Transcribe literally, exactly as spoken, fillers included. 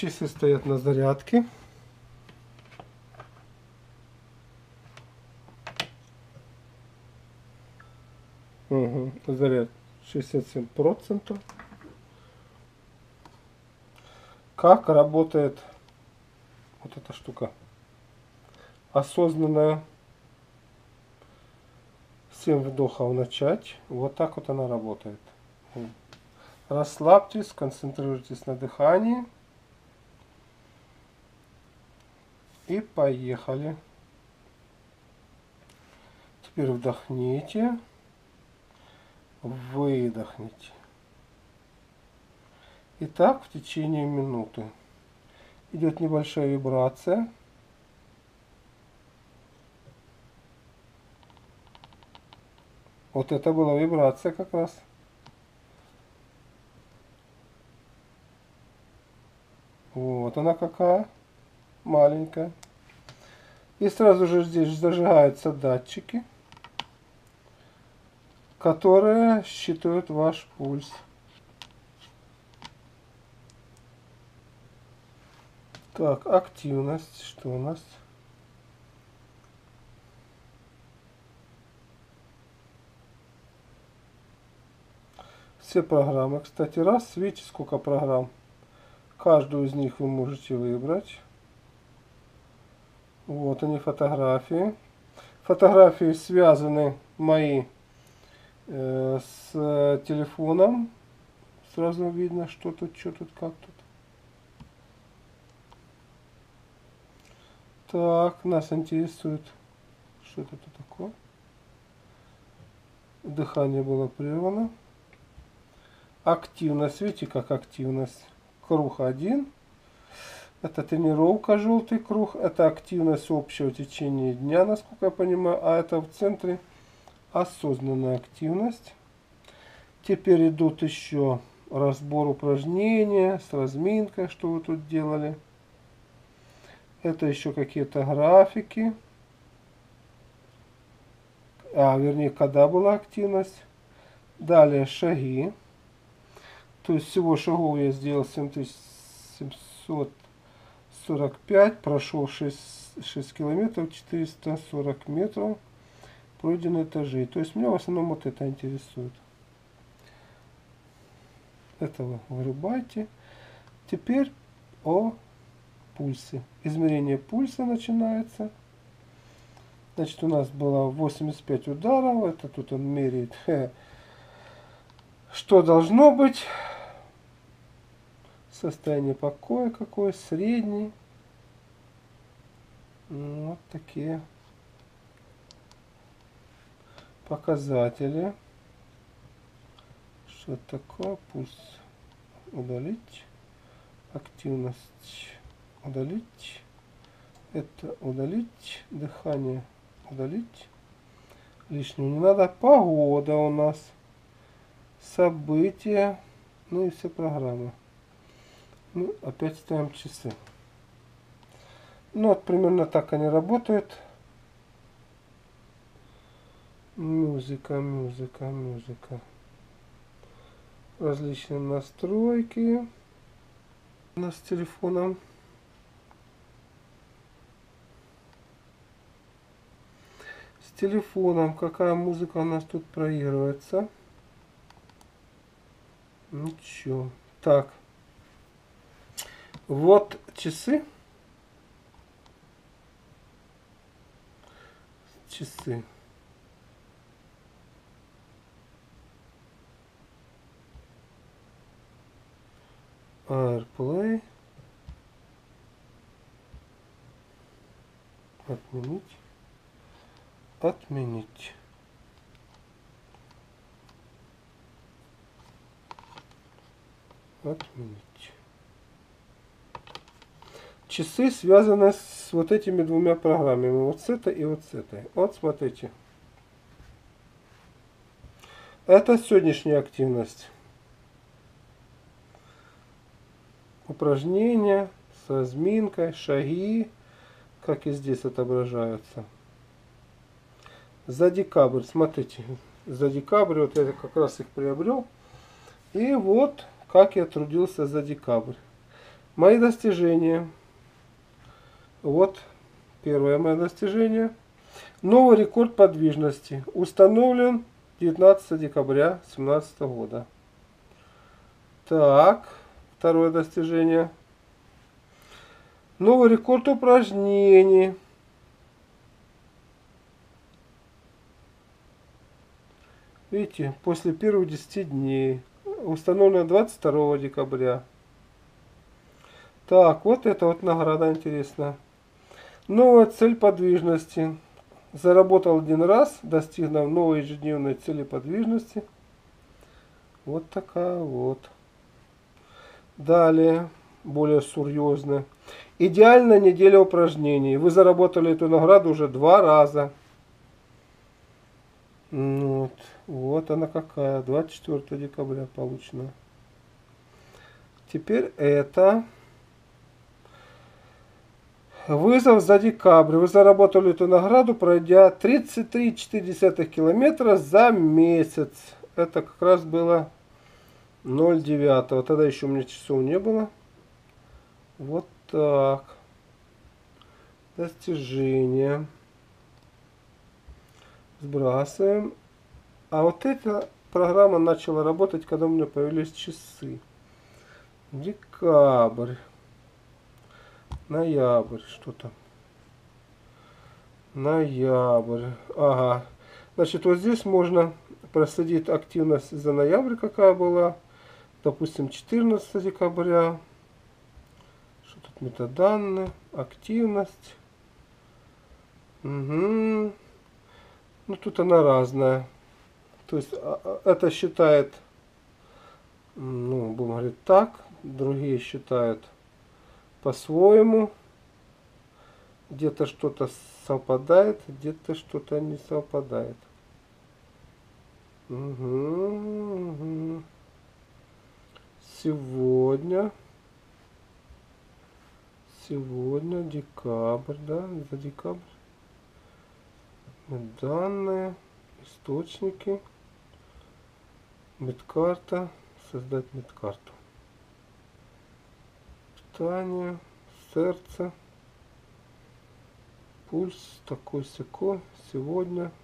часы стоят на зарядке. Угу, заряд шестьдесят семь процентов. Как работает вот эта штука? Осознанная. семь вдохов начать. Вот так вот она работает. Расслабьтесь, концентрируйтесь на дыхании. И поехали. Теперь вдохните. Выдохните. И так в течение минуты. Идет небольшая вибрация. Вот это была вибрация как раз. Вот она какая. Маленькая. И сразу же здесь зажигаются датчики, которые считывают ваш пульс. Так, активность. Что у нас? Все программы. Кстати, раз, видите, сколько программ. Каждую из них вы можете выбрать. Вот они, фотографии. Фотографии связаны мои э, с телефоном. Сразу видно, что тут, что тут, как тут. Так, нас интересует, что это тут такое. Дыхание было прервано. Активность, видите, как активность. Круг один. Это тренировка, желтый круг. Это активность общего течения дня, насколько я понимаю. А это в центре осознанная активность. Теперь идут еще разбор упражнения с разминкой, что вы тут делали. Это еще какие-то графики. А, вернее, когда была активность. Далее шаги. То есть всего шагов я сделал семь тысяч семьсот сорок пять, прошел шесть километров, четыреста сорок метров, пройдены этажи. То есть меня в основном вот это интересует. Этого вырубайте. Теперь о пульсе. Измерение пульса начинается. Значит, у нас было восемьдесят пять ударов. Это тут он меряет, что должно быть. Состояние покоя какое, средний. Вот такие показатели. Что такое? Пульс удалить. Активность удалить. Это удалить. Дыхание удалить. Лишнего не надо. Погода у нас. События. Ну и все программы. Ну, опять ставим часы. Ну, вот примерно так они работают. Музыка, музыка, музыка. Различные настройки у нас с телефоном. С телефоном какая музыка у нас тут проигрывается? Ничего. Так. Вот часы. Часы. AirPlay. Отменить. Отменить. Отменить. Часы связаны с вот этими двумя программами. Вот с этой и вот с этой. Вот смотрите. Это сегодняшняя активность. Упражнения с разминкой, шаги, как и здесь отображаются. За декабрь, смотрите, за декабрь, вот я как раз их приобрел. И вот как я трудился за декабрь. Мои достижения. Вот первое мое достижение. Новый рекорд подвижности установлен девятнадцатого декабря две тысячи семнадцатого года. Так, второе достижение. Новый рекорд упражнений. Видите, после первых десяти дней. Установлено двадцать второго декабря. Так, вот это вот награда интересная. Новая цель подвижности. Заработал один раз, достигнув новой ежедневной цели подвижности. Вот такая вот. Далее, более серьезно. Идеальная неделя упражнений. Вы заработали эту награду уже два раза. Вот, вот она какая. двадцать четвёртого декабря получена. Теперь это. Вызов за декабрь. Вы заработали эту награду, пройдя тридцать три целых четыре десятых километра за месяц. Это как раз было ноль девятого. Тогда еще у меня часов не было. Вот так. Достижения. Сбрасываем. А вот эта программа начала работать, когда у меня появились часы. Декабрь. Ноябрь. Что там? Ноябрь. Ага. Значит, вот здесь можно проследить активность за ноябрь, какая была. Допустим, четырнадцатого декабря. Что тут метаданные? Активность. Угу. Ну, тут она разная. То есть, это считает, ну, будем говорить так. Другие считают по-своему. Где-то что-то совпадает, где-то что-то не совпадает. Угу, угу. Сегодня. Сегодня декабрь, да? За декабрь. Данные, источники, медкарта, создать медкарту. Питание, сердце, пульс такой-сякой, сегодня.